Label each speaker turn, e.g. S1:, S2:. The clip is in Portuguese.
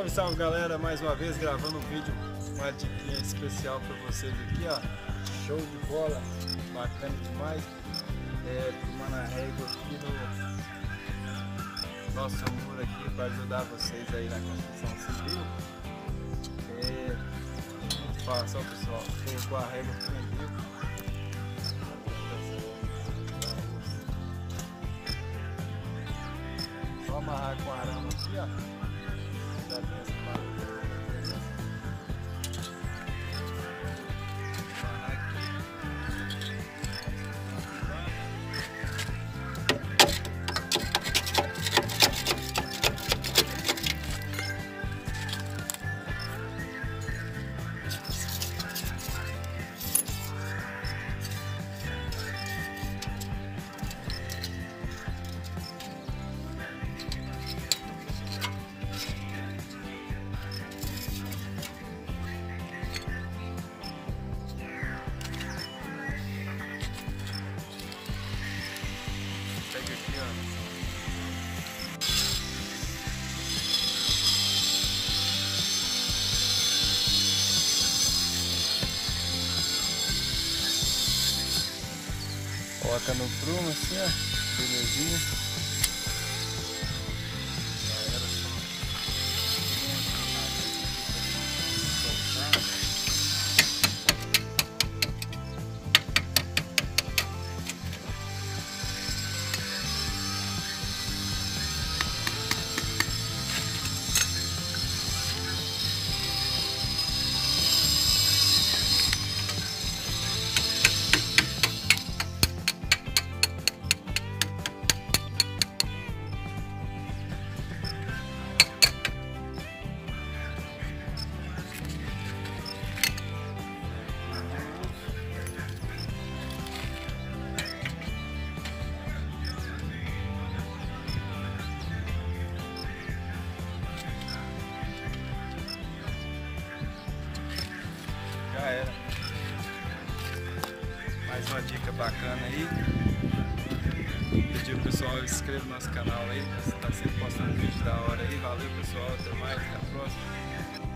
S1: Salve, salve galera, mais uma vez gravando um vídeo, uma diquinha especial para vocês aqui, ó. Show de bola, bacana demais. Tomando a régua aqui no nosso muro aqui para ajudar vocês aí na construção civil. Muito fácil, ó pessoal, colocou a régua prendida. Só amarrar com arame aqui, ó. Já tem essa parada. Pega aqui, ó. Coloca no prumo assim, ó. Belezinha. Já era só. Soltar. Já era. Mais uma dica bacana aí. Pedir pro pessoal se inscrever no nosso canal aí. Você tá sempre postando vídeo da hora aí. Valeu pessoal, até mais, até a próxima.